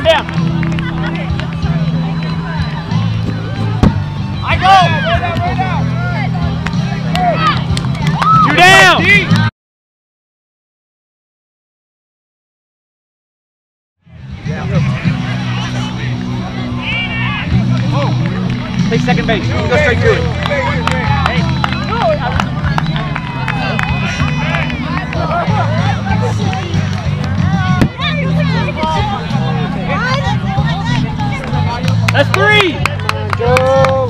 down. I go. Two down. Take second base. Go straight to it. That's three. Go.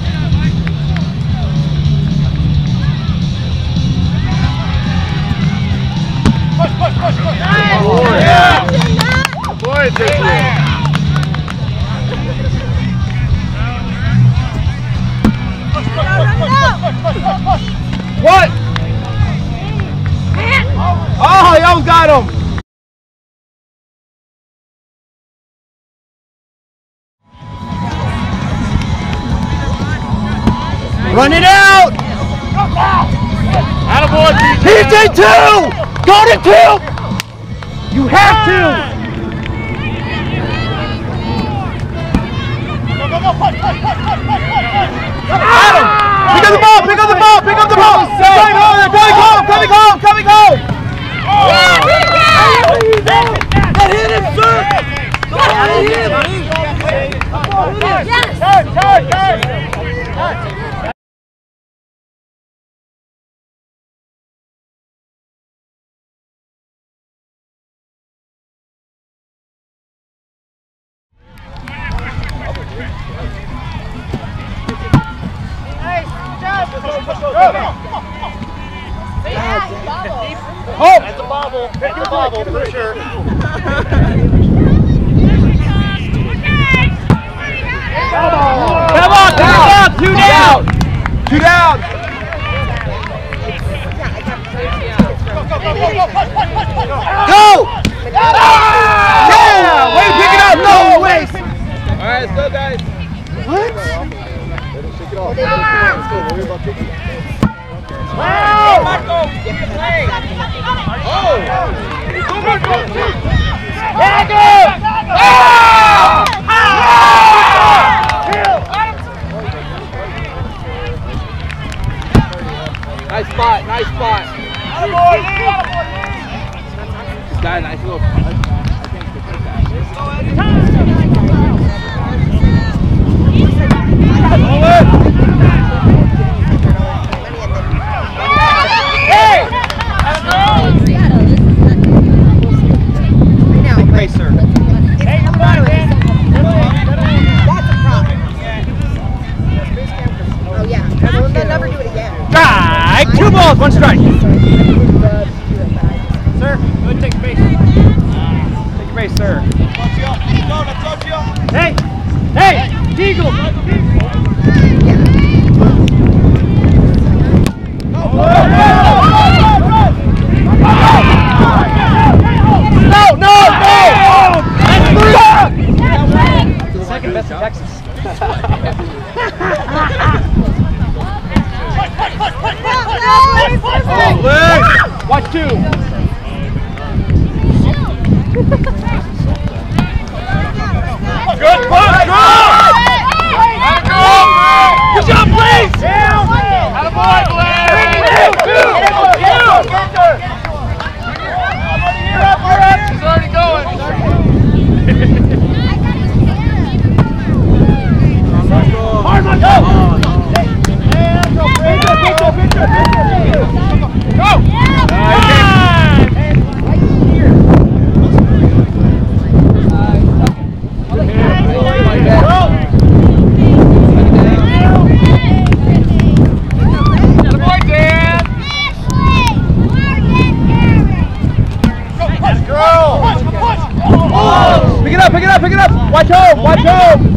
Push. Oh, yeah. Boy, take it. What? Oh, he almost got him. Run it out. Attaboy, PJ 2. Go to 2. You have to. Pick up the ball! Pick up the ball! Pick up the ball! Coming home! Coming home! Coming home! That hit him, sir! That hit him! Yes! Turn! Oh! That's a bobble. Pick your bobble for sure. Come on! 2 down! 2 down! Go! Yeah! Way to pick it up! No waste! Alright, let's go, guys. What? Shake it off. Let's go. Worry about kicking it. Wow! Oh! Nice spot, nice spot. This guy, nice little. One strike. Sir, go ahead and take your base. Take your base, sir. Hey! Hey! Eagle! No! That's 3! Second best in Texas. Oh, watch 2. Good push! Good job, please! Attaboy, Blaze! He's already going. Hard one, go! Pick it up! Watch home! Watch home!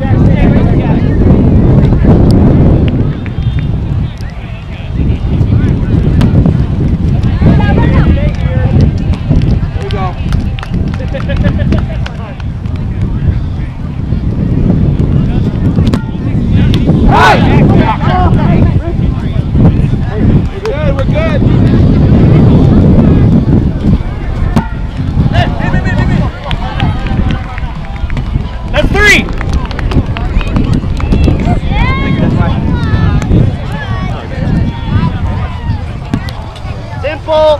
full.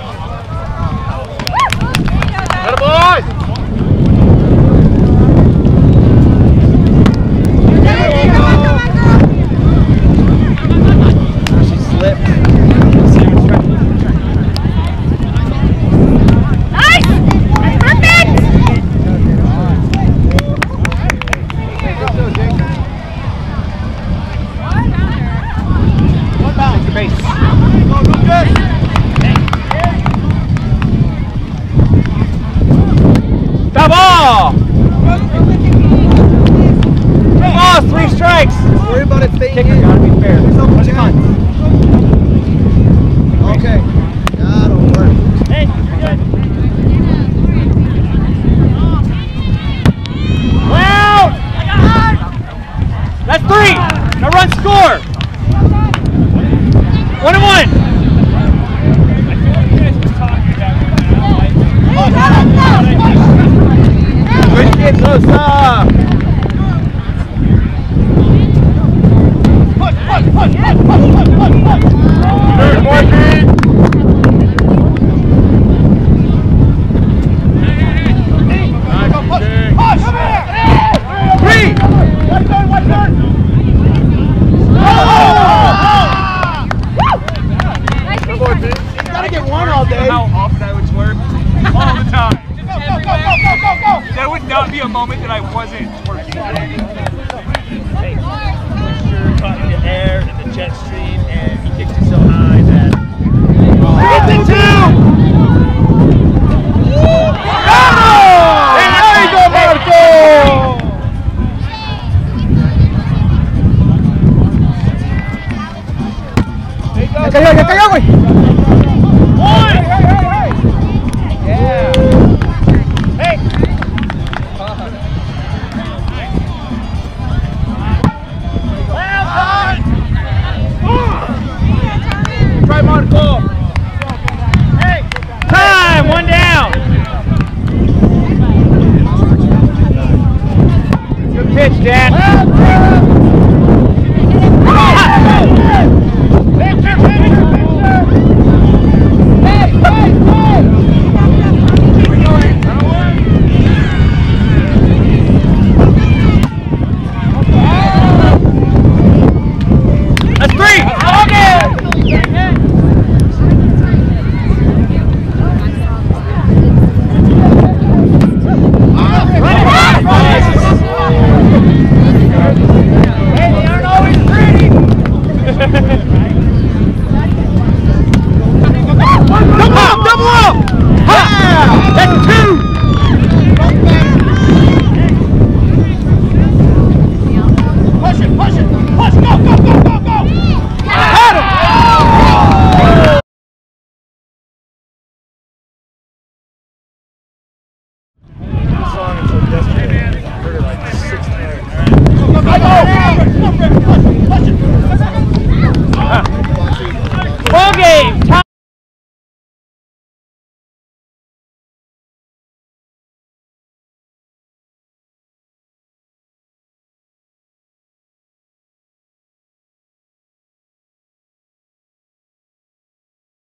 Atta boy. She slipped. Nice! Perfect! One bounce. Take your base. Go good. Stop ball! Oh, 3 strikes! Don't worry about it staying in. Gotta be fair. There's no chance. Okay. That'll work. Hey, you're good. Well! That's 3! Now run score! 1-1! Let's get closer! Push! Third more feet! Push! Come here! 3! One turn! You gotta get one all day. How often I would twerk? All the time. Go! There would not be a moment that I wasn't twerking. Hey, you're caught in the air in the jet stream, and he kicked you so high that. Get the 2! And there you go, Marco! Ya cayó, güey. Yeah. Hey. Try Marco. Hey. Time. 1 down. Good pitch, Dan. That's 3! Hey, they aren't always pretty! Double up! Ha! That's 2!